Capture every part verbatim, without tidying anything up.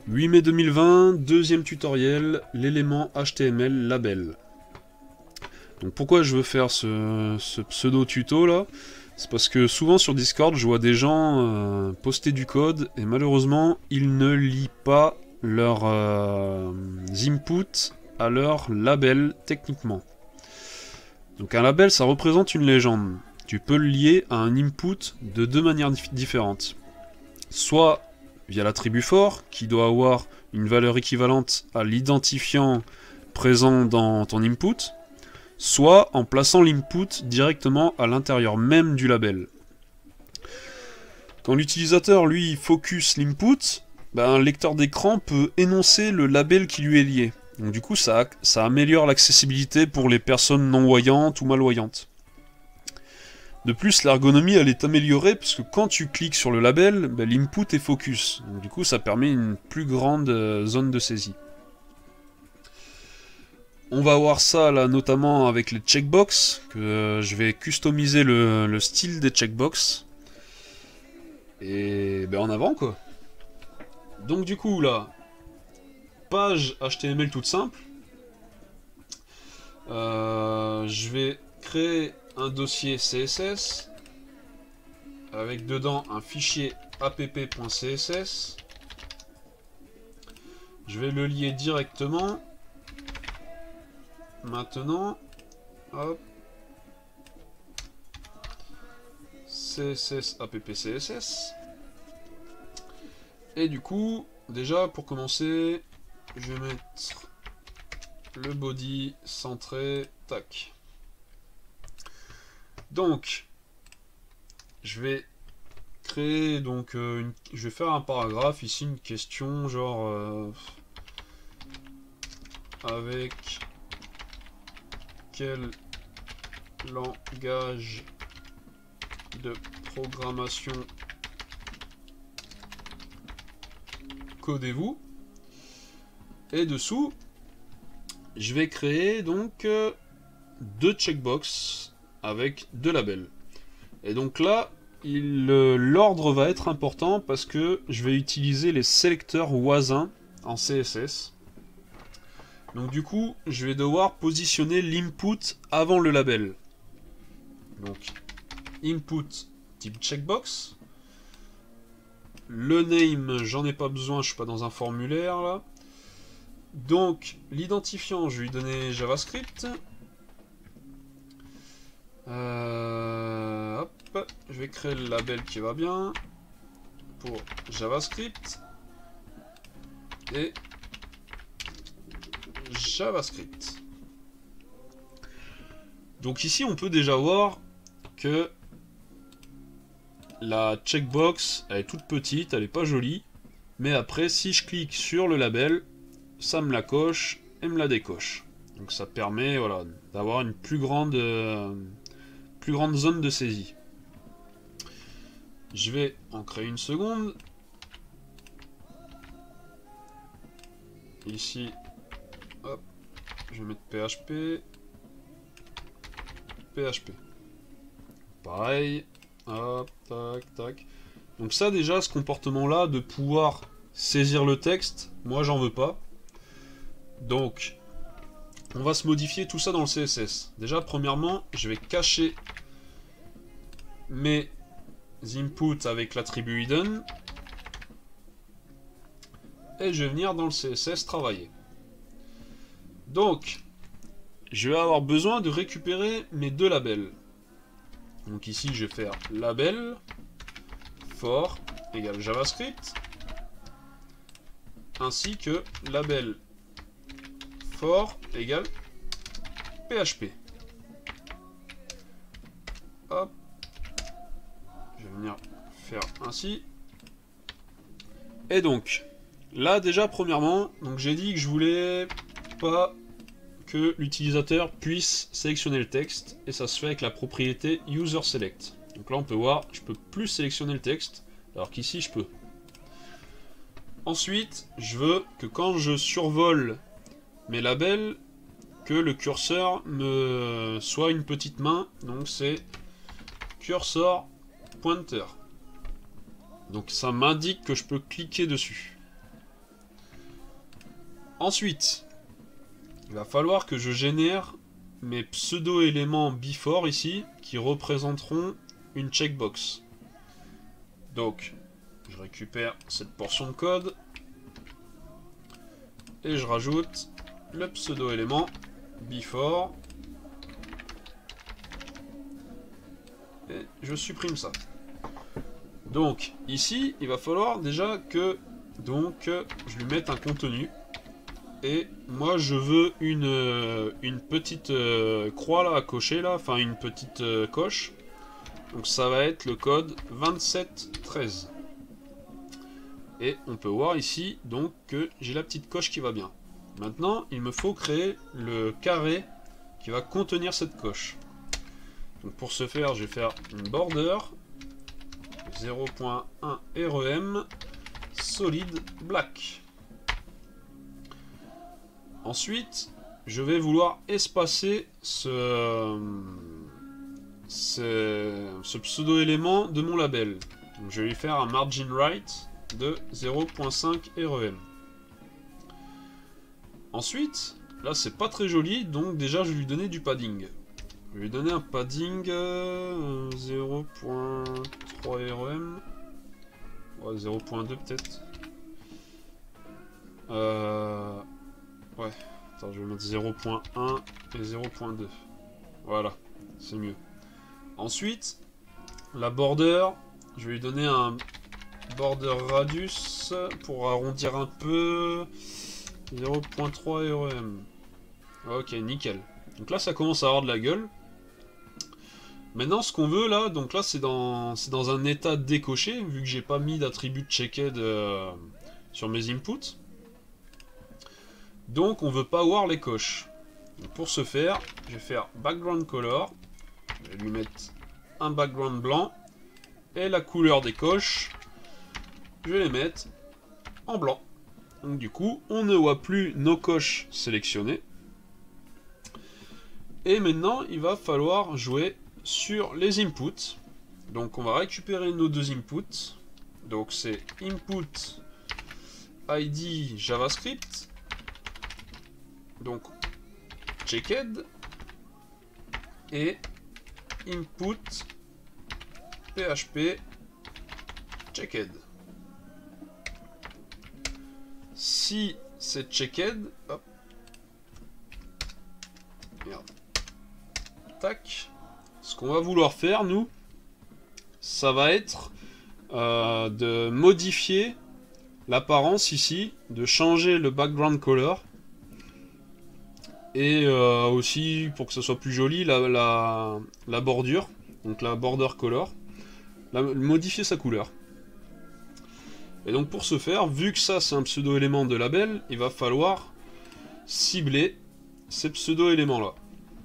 huit mai deux mille vingt, deuxième tutoriel, l'élément H T M L label. Donc pourquoi je veux faire ce, ce pseudo tuto là? C'est parce que souvent sur Discord je vois des gens euh, poster du code et malheureusement ils ne lient pas leurs euh, inputs à leur label techniquement. Donc un label ça représente une légende. Tu peux le lier à un input de deux manières différentes. Soit via l'attribut for, qui doit avoir une valeur équivalente à l'identifiant présent dans ton input, soit en plaçant l'input directement à l'intérieur même du label. Quand l'utilisateur, lui, focus l'input, ben, un lecteur d'écran peut énoncer le label qui lui est lié. Donc du coup, ça, ça améliore l'accessibilité pour les personnes non-voyantes ou malvoyantes. De plus, l'ergonomie elle est améliorée parce que quand tu cliques sur le label, ben, l'input est focus. Donc, du coup, ça permet une plus grande euh, zone de saisie. On va voir ça là notamment avec les checkbox, que euh, je vais customiser le, le style des checkbox. Et ben en avant quoi. Donc du coup là, page H T M L toute simple. Euh, je vais créer un dossier C S S avec dedans un fichier app.css. Je vais le lier directement. Maintenant, hop, C S S app C S S. Et du coup, déjà pour commencer, je vais mettre le body centré, tac. Donc, je vais créer donc euh, une, je vais faire un paragraphe ici, une question genre euh, avec quel langage de programmation codez-vous? Et dessous, je vais créer donc euh, deux checkbox avec deux labels. Et donc là, l'ordre va être important parce que je vais utiliser les sélecteurs voisins en C S S. Donc du coup, je vais devoir positionner l'input avant le label. Donc, input type checkbox. Le name, j'en ai pas besoin, je suis pas dans un formulaire là. Donc, l'identifiant, je vais lui donner JavaScript. Euh, hop, je vais créer le label qui va bien pour JavaScript et JavaScript. Donc ici, on peut déjà voir que la checkbox, elle est toute petite, elle est pas jolie, mais après, si je clique sur le label, ça me la coche et me la décoche. Donc ça permet, voilà, d'avoir une plus grande, euh, plus grande zone de saisie. Je vais en créer une seconde. Ici, hop, je vais mettre P H P. P H P. Pareil. Hop, tac, tac. Donc ça déjà, ce comportement-là, de pouvoir saisir le texte, moi j'en veux pas. Donc, on va se modifier tout ça dans le C S S. Déjà, premièrement, je vais cacher mes inputs avec l'attribut hidden. Et je vais venir dans le C S S travailler. Donc, je vais avoir besoin de récupérer mes deux labels. Donc ici, je vais faire label for égale JavaScript, ainsi que label for égale P H P. Hop, je vais venir faire ainsi. Et donc, là déjà, premièrement, donc j'ai dit que je voulais pas que l'utilisateur puisse sélectionner le texte, et ça se fait avec la propriété userSelect. Donc là on peut voir, je peux plus sélectionner le texte, alors qu'ici je peux. Ensuite, je veux que quand je survole mes labels, que le curseur me soit une petite main, donc c'est cursor pointer. Donc ça m'indique que je peux cliquer dessus. Ensuite, il va falloir que je génère mes pseudo-éléments before ici, qui représenteront une checkbox. Donc, je récupère cette portion de code, et je rajoute le pseudo-élément before, et je supprime ça. Donc, ici, il va falloir déjà que donc, je lui mette un contenu. Et moi je veux une, euh, une petite euh, croix là à cocher là, enfin une petite euh, coche. Donc ça va être le code vingt-sept treize. Et on peut voir ici donc que j'ai la petite coche qui va bien. Maintenant il me faut créer le carré qui va contenir cette coche. Donc pour ce faire je vais faire une border zéro point un rem solid black. Ensuite, je vais vouloir espacer ce, ce, ce pseudo-élément de mon label. Donc, je vais lui faire un margin right de zéro point cinq rem. Ensuite, là c'est pas très joli, donc déjà je vais lui donner du padding. Je vais lui donner un padding euh, zéro point trois rem. Ouais, zéro point deux peut-être. Euh... Ouais, attends, je vais mettre zéro point un et zéro point deux. Voilà, c'est mieux. Ensuite, la border, je vais lui donner un border radius pour arrondir un peu. zéro point trois rem. Ok, nickel. Donc là, ça commence à avoir de la gueule. Maintenant, ce qu'on veut là, donc là, c'est dans, c'est dans un état décoché, vu que j'ai pas mis d'attribut checked euh, sur mes inputs. Donc on veut pas voir les coches. Donc, pour ce faire, je vais faire background color. Je vais lui mettre un background blanc. Et la couleur des coches, je vais les mettre en blanc. Donc du coup, on ne voit plus nos coches sélectionnées. Et maintenant, il va falloir jouer sur les inputs. Donc on va récupérer nos deux inputs. Donc c'est input I D JavaScript. Donc, checked et input P H P checked. Si c'est checked, hop, merde, tac, ce qu'on va vouloir faire, nous, ça va être euh, de modifier l'apparence ici, de changer le background color. Et euh, aussi, pour que ça soit plus joli, la, la, la bordure, donc la border color, la, modifier sa couleur. Et donc pour ce faire, vu que ça c'est un pseudo-élément de label, il va falloir cibler ces pseudo-éléments là.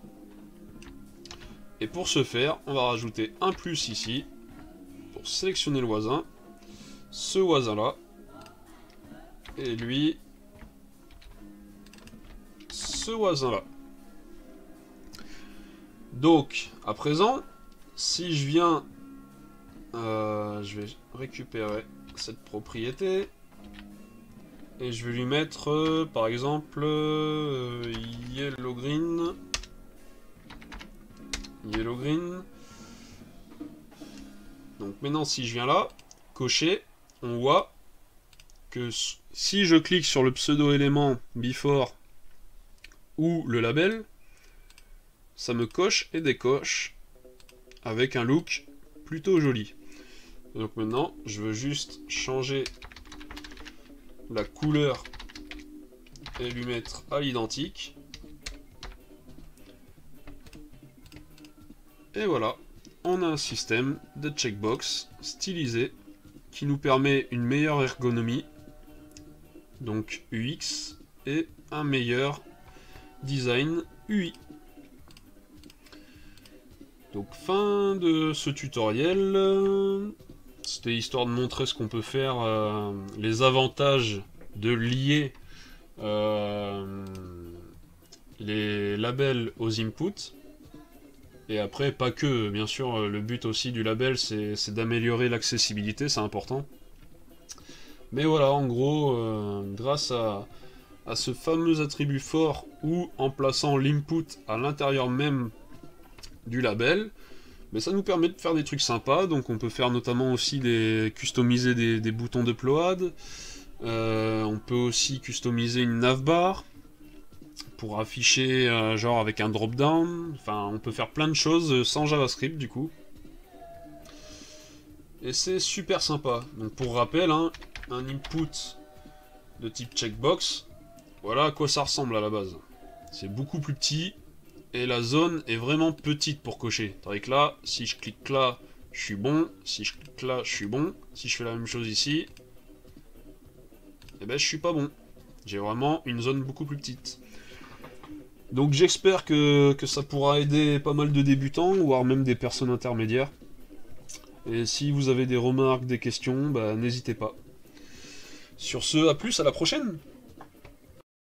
Et pour ce faire, on va rajouter un plus ici, pour sélectionner le voisin, ce voisin là, et lui... ce voisin là. Donc à présent, si je viens euh, je vais récupérer cette propriété et je vais lui mettre euh, par exemple euh, yellow green yellow green. Donc maintenant si je viens là cocher, on voit que si je clique sur le pseudo élément before ou le label, ça me coche et décoche avec un look plutôt joli. Donc maintenant, je veux juste changer la couleur et lui mettre à l'identique. Et voilà, on a un système de checkbox stylisé qui nous permet une meilleure ergonomie, donc U X, et un meilleur design U I. Donc fin de ce tutoriel. C'était histoire de montrer ce qu'on peut faire, euh, les avantages de lier euh, les labels aux inputs. Et après, pas que, bien sûr, le but aussi du label, c'est d'améliorer l'accessibilité, c'est important. Mais voilà, en gros, euh, grâce à, à ce fameux attribut fort ou en plaçant l'input à l'intérieur même du label, mais ça nous permet de faire des trucs sympas. Donc on peut faire notamment aussi des customiser des, des boutons de pload. Euh, on peut aussi customiser une navbar pour afficher euh, genre avec un drop down. Enfin, on peut faire plein de choses sans JavaScript du coup. Et c'est super sympa. Donc pour rappel, hein, un input de type checkbox, voilà à quoi ça ressemble à la base. C'est beaucoup plus petit et la zone est vraiment petite pour cocher. Tandis que là, si je clique là, je suis bon. Si je clique là, je suis bon. Si je fais la même chose ici, eh ben je suis pas bon. J'ai vraiment une zone beaucoup plus petite. Donc j'espère que, que ça pourra aider pas mal de débutants, voire même des personnes intermédiaires. Et si vous avez des remarques, des questions, bah, n'hésitez pas. Sur ce, à plus, à la prochaine!